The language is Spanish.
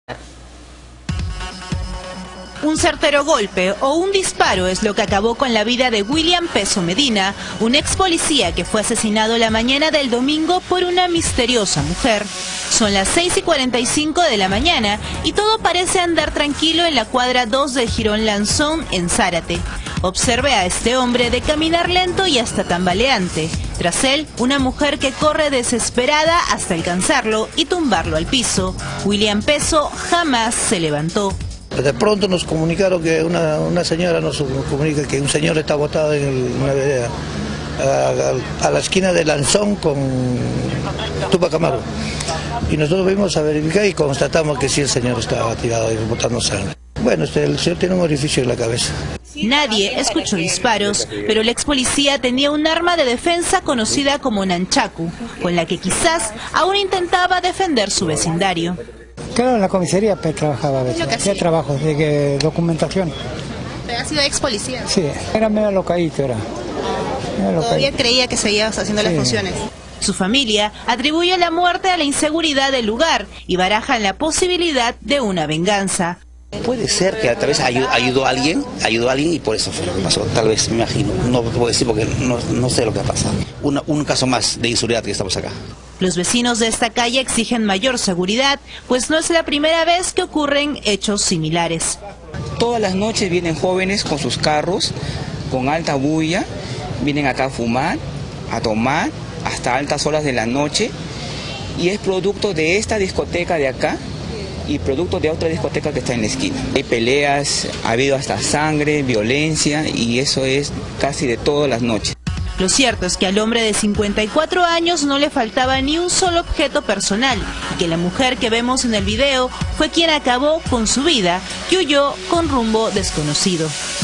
Un certero golpe o un disparo es lo que acabó con la vida de William Peso Medina, un ex policía que fue asesinado la mañana del domingo por una misteriosa mujer. Son las 6:45 de la mañana y todo parece andar tranquilo en la cuadra 2 de Jirón Lanzón en Zárate. Observe a este hombre de caminar lento y hasta tambaleante. Tras él, una mujer que corre desesperada hasta alcanzarlo y tumbarlo al piso. William Peso jamás se levantó. De pronto nos comunicaron que una señora nos comunica que un señor está botado en una vereda a la esquina de Lanzón con Tupac Amaru. Y nosotros vimos a verificar y constatamos que sí, el señor estaba tirado y botando sangre. Bueno, el señor tiene un orificio en la cabeza. Nadie escuchó disparos, pero el ex policía tenía un arma de defensa conocida como Nunchaku, con la que quizás aún intentaba defender su vecindario. Claro, en la comisaría trabajaba a veces, hacía trabajos de documentación. ¿Ha sido ex policía? Sí, era medio locadito, era. ¿Todavía creía que seguía haciendo las funciones? Su familia atribuye la muerte a la inseguridad del lugar y barajan la posibilidad de una venganza. Puede ser que tal vez ayudó a alguien y por eso fue lo que pasó, tal vez, me imagino. No puedo decir porque no sé lo que ha pasado. Un caso más de inseguridad que estamos acá. Los vecinos de esta calle exigen mayor seguridad, pues no es la primera vez que ocurren hechos similares. Todas las noches vienen jóvenes con sus carros, con alta bulla, vienen acá a fumar, a tomar, hasta altas horas de la noche, y es producto de esta discoteca de acá y producto de otra discoteca que está en la esquina. Hay peleas, ha habido hasta sangre, violencia, y eso es casi de todas las noches. Lo cierto es que al hombre de 54 años no le faltaba ni un solo objeto personal y que la mujer que vemos en el video fue quien acabó con su vida y huyó con rumbo desconocido.